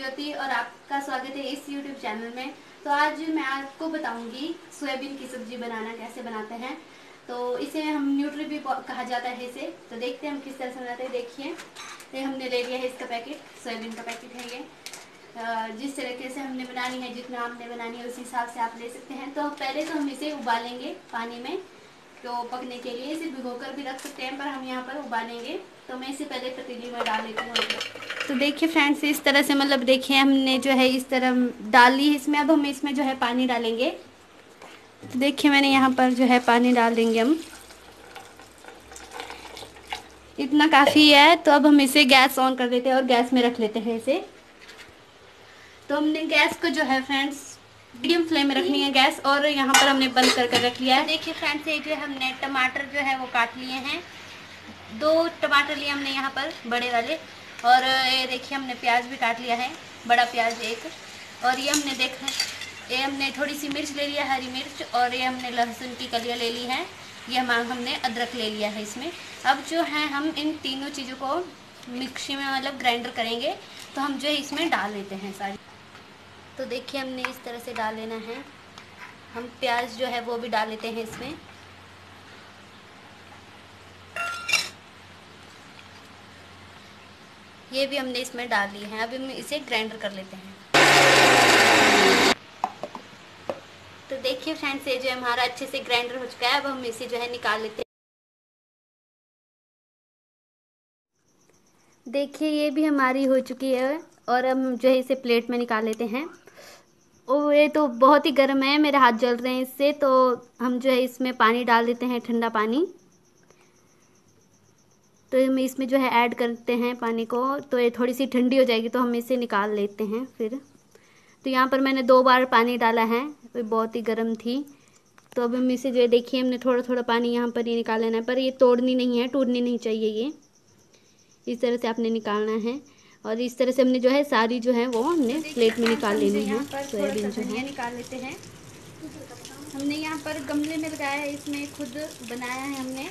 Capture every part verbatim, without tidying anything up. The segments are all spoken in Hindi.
ज्योति और आपका स्वागत है इस यूट्यूब चैनल में। तो आज मैं आपको बताऊंगी सोयाबीन की सब्जी बनाना कैसे बनाते हैं। तो इसे हम न्यूट्री भी कहा जाता है इसे। तो देखते हैं हम किस तरह से बनाते हैं। देखिए ये हमने ले लिया है इसका पैकेट, सोयाबीन का पैकेट है ये। जिस तरीके से हमने बनानी है, जितना आपने बनानी है उस हिसाब से आप ले सकते हैं। तो पहले तो हम इसे उबालेंगे पानी में, तो पकने के लिए इसे भिगोकर भी रख सकते हैं, पर हम यहाँ पर उबालेंगे। तो मैं इसे पहले पतीली में डाल लेती हूँ। तो देखिए फ्रेंड्स, इस तरह से मतलब देखिए हमने जो है इस तरह डाल ली इसमें। अब हम इसमें जो है पानी डालेंगे। तो देखिए मैंने यहाँ पर जो है पानी डाल देंगे हम, इतना काफ़ी है। तो अब हम इसे गैस ऑन कर देते हैं और गैस में रख लेते हैं इसे। तो हमने गैस को जो है फ्रेंड्स मीडियम फ्लेम में रखनी है गैस, और यहाँ पर हमने बंद कर कर रख लिया है। तो देखिए फ्रेंड्स, ये जो हमने टमाटर जो है वो काट लिए हैं। दो टमाटर लिए हमने यहाँ पर बड़े वाले, और ये देखिए हमने प्याज भी काट लिया है, बड़ा प्याज एक। और ये हमने देखा ये हमने थोड़ी सी मिर्च ले लिया, हरी मिर्च, और ये हमने लहसुन की कलियाँ ले ली हैं। ये हम हमने अदरक ले लिया है इसमें। अब जो है हम इन तीनों चीज़ों को मिक्सी में मतलब ग्राइंडर करेंगे। तो हम जो है इसमें डाल लेते हैं सारी। तो देखिए हमने इस तरह से डाल लेना है। हम प्याज जो है वो भी डाल लेते हैं इसमें। ये भी हमने इसमें डाल ली है। अब हम इसे ग्राइंडर कर लेते हैं। तो देखिए फ्रेंड्स, ये जो हमारा अच्छे से ग्राइंडर हो चुका है। अब हम इसे जो है निकाल लेते हैं। देखिए ये भी हमारी हो चुकी है, और हम जो है इसे प्लेट में निकाल लेते हैं। ओ ये तो बहुत ही गर्म है, मेरे हाथ जल रहे हैं इससे। तो हम जो है इसमें पानी डाल देते हैं, ठंडा पानी। तो हम इसमें जो है ऐड करते हैं पानी को। तो ये थोड़ी सी ठंडी हो जाएगी तो हम इसे निकाल लेते हैं फिर। तो यहाँ पर मैंने दो बार पानी डाला है, तो बहुत ही गर्म थी। तो अब हम इसे जो है देखिए हमने थोड़ा थोड़ा पानी यहाँ पर ही निकाल लेना है, पर ये तोड़नी नहीं है, टूटनी नहीं चाहिए। ये इस तरह से आपने निकालना है। और इस तरह से हमने जो है सारी जो है वो हमने प्लेट में निकाल लेनी है। सोयाबीन जो है निकाल लेते हैं। हमने यहाँ पर गमले में लगाया है, इसमें खुद बनाया है हमने।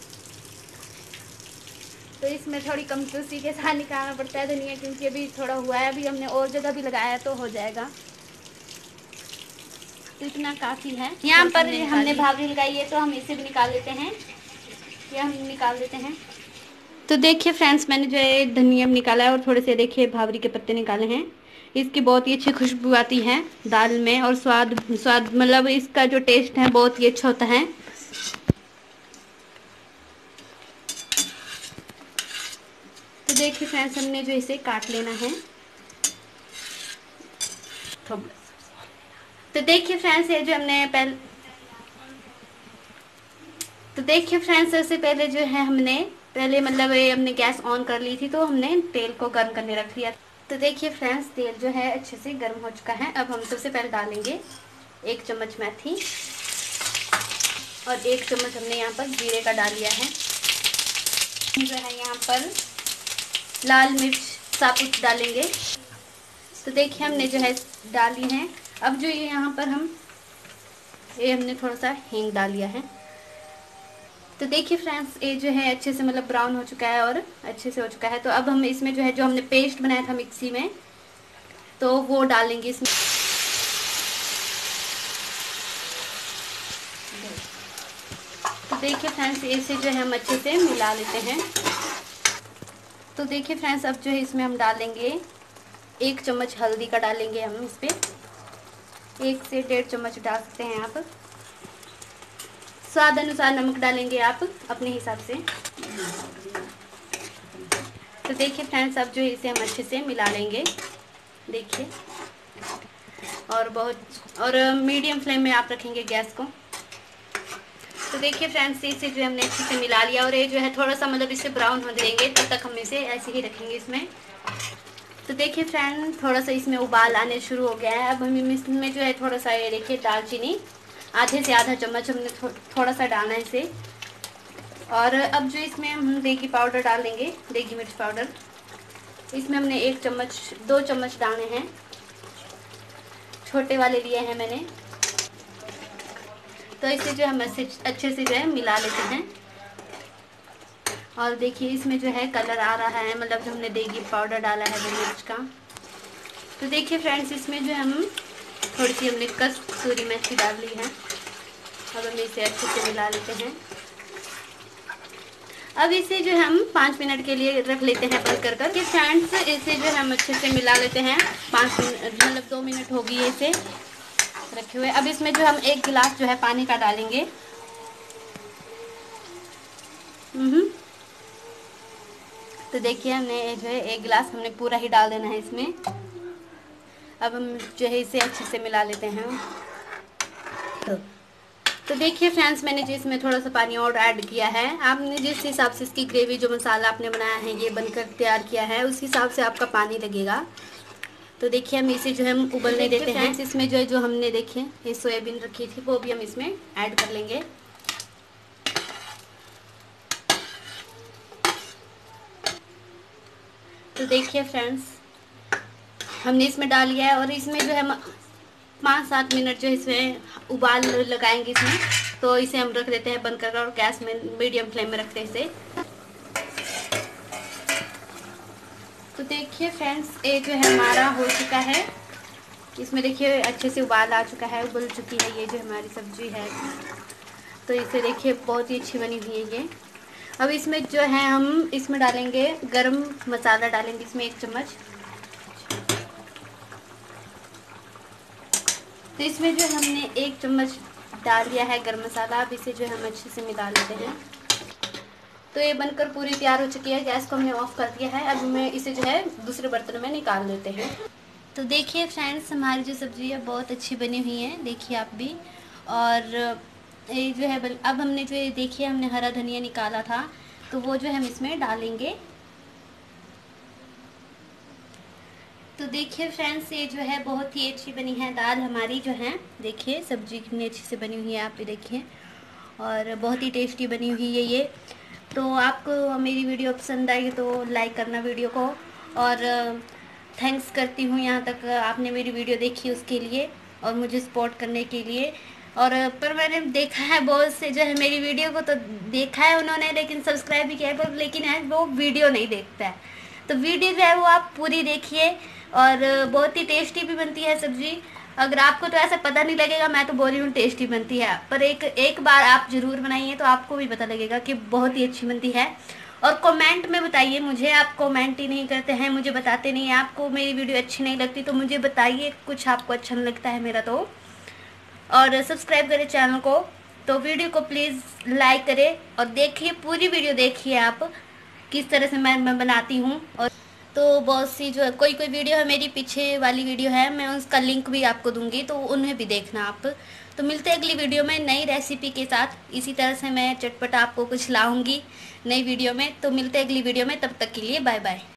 तो इसमें थोड़ी कमजोरी के साथ निकालना पड़ता है धनिया, क्योंकि अभी थोड़ा हुआ है। अभी हमने और जगह भी लगाया तो हो जाएगा। तो इतना काफ़ी है। यहाँ पर हमने भावरी लगाई है, तो हम इसे भी निकाल लेते हैं। ये हम निकाल देते हैं। तो देखिए फ्रेंड्स, मैंने जो है धनिया निकाला है, और थोड़े से देखिए भावरी के पत्ते निकाले हैं। इसकी बहुत ही अच्छी खुशबू आती है दाल में, और स्वाद स्वाद मतलब इसका जो टेस्ट है बहुत ही अच्छा होता है। तो देखिए फ्रेंड्स, हमने जो इसे काट लेना है। तो देखिए फ्रेंड्स, ये जो हमने पहले तो देखिए फ्रेंड्स सबसे पहले जो है हमने पहले मतलब ये हमने गैस ऑन कर ली थी, तो हमने तेल को गर्म करने रख लिया। तो देखिए फ्रेंड्स, तेल जो है अच्छे से गर्म हो चुका है। अब हम सबसे पहले डालेंगे एक चम्मच मेथी, और एक चम्मच हमने यहाँ पर जीरे का डाल लिया है। जो है यहाँ पर लाल मिर्च साबुत डालेंगे। तो देखिए हमने जो है डाली है। अब जो ये यहाँ पर हम ये हमने थोड़ा सा हींग डाल लिया है। तो देखिए फ्रेंड्स, ये जो है अच्छे से मतलब ब्राउन हो चुका है और अच्छे से हो चुका है। तो अब हम इसमें जो है जो हमने पेस्ट बनाया था मिक्सी में, तो वो डालेंगे इसमें। तो देखिए फ्रेंड्स, इसे जो है हम अच्छे से मिला लेते हैं। तो देखिए फ्रेंड्स, अब जो है इसमें हम डालेंगे एक चम्मच हल्दी का डालेंगे हम इस पर। एक से डेढ़ चम्मच डाल सकते हैं आप। स्वाद अनुसार नमक डालेंगे आप अपने हिसाब से। तो देखिए फ्रेंड्स, अब जो है इसे हम अच्छे से मिला लेंगे। देखिए, और बहुत और मीडियम फ्लेम में आप रखेंगे गैस को। तो देखिए फ्रेंड्स, इसे जो हमने अच्छे से मिला लिया, और ये जो है थोड़ा सा मतलब इसे ब्राउन हो देंगे, तब तक हम इसे ऐसे ही रखेंगे इसमें। तो देखिए फ्रेंड, थोड़ा सा इसमें उबाल आने शुरू हो गया है। अब हम इसमें जो है थोड़ा सा ये देखिए दालचीनी आधे से आधा चम्मच हमने थो, थोड़ा सा डालना है इसे। और अब जो इसमें हम देगी पाउडर डाल देंगे, देगी मिर्च पाउडर। इसमें हमने एक चम्मच दो चम्मच डालने हैं, छोटे वाले लिए हैं मैंने। तो इसे जो हम अच्छे से जो है मिला लेते हैं। और देखिए इसमें जो है कलर आ रहा है, मतलब जो हमने देगी पाउडर डाला है वो मिर्च का। तो देखिए फ्रेंड्स, इसमें जो हम थोड़ी सी हमने कसूरी मेथी डाल ली है। अब हम इसे अच्छे से मिला लेते हैं। अब इसे जो हम पाँच मिनट के लिए रख लेते हैं बंद कर कर के फ्रेंड्स। इसे जो हम अच्छे से मिला लेते हैं। पाँच मिनट मतलब दो मिनट हो गई है इसे रखे हुए। अब इसमें जो हम एक गिलास जो है पानी का डालेंगे। हम्म तो देखिए हमने जो है एक गिलास हमने पूरा ही डाल देना है इसमें। अब हम जो है इसे अच्छे से मिला लेते हैं। तो, तो देखिए फ्रेंड्स, मैंने जो इसमें थोड़ा सा पानी और ऐड किया है। आपने जिस हिसाब से इसकी ग्रेवी जो मसाला आपने बनाया है ये बनकर तैयार किया है उस हिसाब से आपका पानी लगेगा। तो देखिए हम इसे जो है हम उबलने देते हैं। इसमें जो है जो हमने देखे ये सोयाबीन रखी थी वो भी हम इसमें ऐड कर लेंगे। तो देखिए फ्रेंड्स, हमने इसमें डाल लिया है और इसमें जो है पाँच सात मिनट जो इसमें उबाल लगाएंगे इसमें। तो इसे हम रख देते हैं बंद कर और गैस में मीडियम फ्लेम में रखते हैं इसे। तो देखिए फ्रेंड्स, ये जो है हमारा हो चुका है। इसमें देखिए अच्छे से उबाल आ चुका है, उबल चुकी है ये जो हमारी सब्जी है। तो इसे देखिए बहुत ही अच्छी बनी हुई है ये। अब इसमें जो है हम इसमें डालेंगे गरम मसाला, डालेंगे इसमें एक चम्मच। तो इसमें जो हमने एक चम्मच डाल दिया है गरम मसाला। अब इसे जो हम अच्छे से मिला लेते हैं। तो ये बनकर पूरी तैयार हो चुकी है। गैस को हमने ऑफ कर दिया है। अब मैं इसे जो है दूसरे बर्तन में निकाल लेते हैं। तो देखिए फ्रेंड्स, हमारी जो सब्ज़ी है बहुत अच्छी बनी हुई है, देखिए आप भी। और ये जो है अब हमने जो ये देखिए हमने हरा धनिया निकाला था तो वो जो है हम इसमें डालेंगे। तो देखिए फ्रेंड्स, ये जो है बहुत ही अच्छी बनी है दाल हमारी जो है। देखिए सब्जी कितनी अच्छी से बनी हुई है, आप भी देखिए। और बहुत ही टेस्टी बनी हुई है ये। तो आपको मेरी वीडियो पसंद आई तो लाइक करना वीडियो को। और थैंक्स करती हूँ यहाँ तक आपने मेरी वीडियो देखी उसके लिए और मुझे सपोर्ट करने के लिए। और पर मैंने देखा है बहुत से जो है मेरी वीडियो को तो देखा है उन्होंने, लेकिन सब्सक्राइब भी किया है, पर लेकिन है वो वीडियो नहीं देखता है। तो वीडियो जो है वो आप पूरी देखिए। और बहुत ही टेस्टी भी बनती है सब्ज़ी। अगर आपको तो ऐसा पता नहीं लगेगा, मैं तो बोल रही हूँ टेस्टी बनती है, पर एक एक बार आप ज़रूर बनाइए तो आपको भी पता लगेगा कि बहुत ही अच्छी बनती है। और कमेंट में बताइए मुझे, आप कमेंट ही नहीं करते हैं, मुझे बताते नहीं हैं। आपको मेरी वीडियो अच्छी नहीं लगती तो मुझे बताइए, कुछ आपको अच्छा नहीं लगता है मेरा तो। और सब्सक्राइब करें चैनल को। तो वीडियो को प्लीज़ लाइक करें और देखिए, पूरी वीडियो देखिए आप किस तरह से मैं मैं बनाती हूँ। और तो बहुत सी जो है कोई कोई वीडियो है मेरी पीछे वाली वीडियो है, मैं उसका लिंक भी आपको दूंगी तो उन्हें भी देखना आप। तो मिलते हैं अगली वीडियो में नई रेसिपी के साथ। इसी तरह से मैं चटपटा आपको कुछ लाऊंगी नई वीडियो में। तो मिलते हैं अगली वीडियो में, तब तक के लिए बाय बाय।